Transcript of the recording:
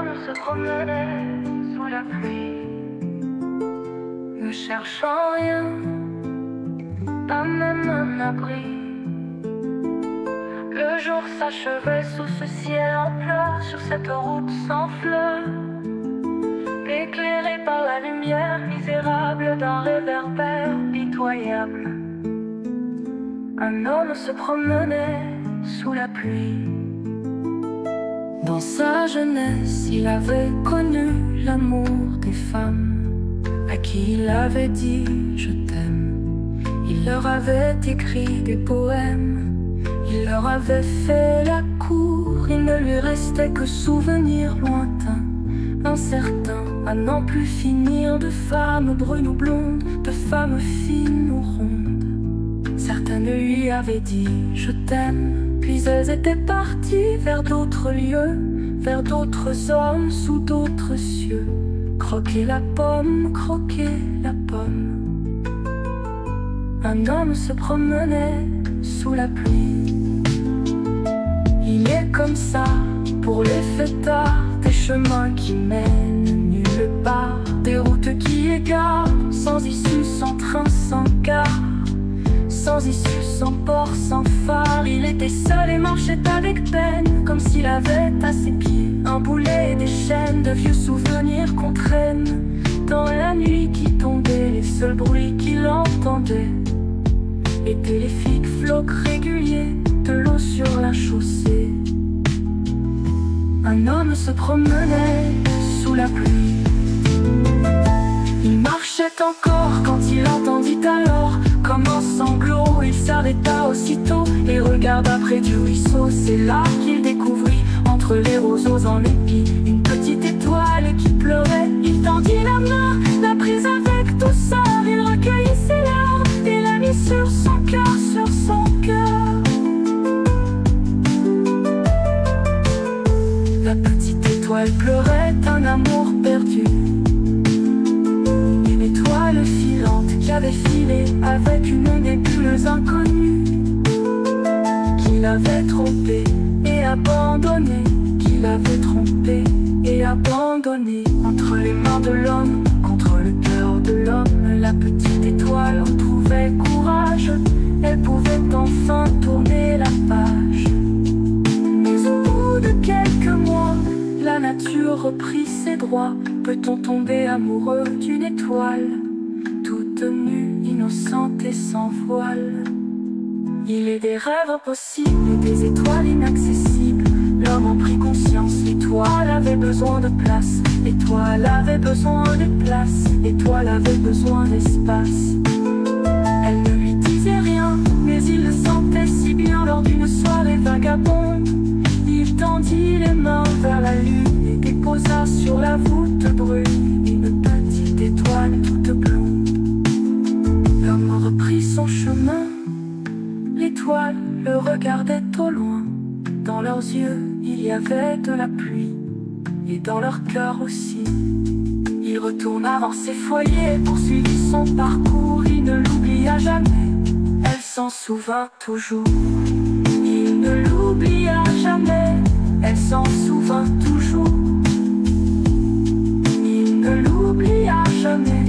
homme se promenait sous la pluie, ne cherchant rien, pas même un abri. Le jour s'achevait sous ce ciel en pleurs, sur cette route sans fleurs, éclairée par la lumière misérable d'un réverbère pitoyable. Un homme se promenait sous la pluie. Dans sa jeunesse, il avait connu l'amour des femmes, à qui il avait dit « je t'aime ». Il leur avait écrit des poèmes, il leur avait fait la cour. Il ne lui restait que souvenirs lointains, incertains, à n'en plus finir, de femmes brunes ou blondes, de femmes fines ou rondes. Certaines lui avaient dit « je t'aime », puis elles étaient parties vers d'autres lieux, vers d'autres hommes, sous d'autres cieux. Croquer la pomme, croquer la pomme. Un homme se promenait sous la pluie. Il est comme ça pour les fêtards, des chemins qui mènent nulle part, des routes qui égarent, sans issue, sans train, sans gare, sans issue, sans port, sans phare. Il était seul et marchait avec peine, comme s'il avait à ses pieds un boulet et des chaînes de vieux souvenirs qu'on traîne. Dans la nuit qui tombait, les seuls bruits qu'il entendait étaient les flics-flocs réguliers de l'eau sur la chaussée. Un homme se promenait sous la pluie. Il marchait encore quand il entendit alors comme un sanglot. Il s'arrêta aussitôt et regarda près du ruisseau. C'est là qu'il découvrit, entre les roseaux en épi, une petite étoile qui pleurait. Il tendit la main, la prise avec douceur. Il recueillit ses larmes et la mit sur son cœur, sur son cœur. La petite étoile pleurait un amour perdu, une étoile filante qui avait filé avec une nébuleuse inconnue, qu'il avait trompé et abandonné, qu'il avait trompé et abandonné. Entre les mains de l'homme, contre le cœur de l'homme, la petite étoile retrouvait courage. Elle pouvait enfin tourner la page. Mais au bout de quelques mois, la nature reprit ses droits. Peut-on tomber amoureux d'une étoile toute nue, innocente et sans voile? Il est des rêves impossibles et des étoiles inaccessibles. L'homme en prit conscience, l'étoile avait besoin de place, l'étoile avait besoin de place, l'étoile avait besoin d'espace. Elle ne lui disait rien, mais il le sentait si bien lors d'une soirée vagabonde. Il tendit les mains vers la lune et déposa sur la voûte brune une petite étoile toute blonde. L'homme reprit son chemin, l'étoile le regardait au loin. Dans leurs yeux, il y avait de la pluie, et dans leur cœur aussi. Il retourna dans ses foyers, poursuivit son parcours. Il ne l'oublia jamais, elle s'en souvint toujours. Il ne l'oublia jamais, elle s'en souvint toujours. Il ne l'oublia jamais.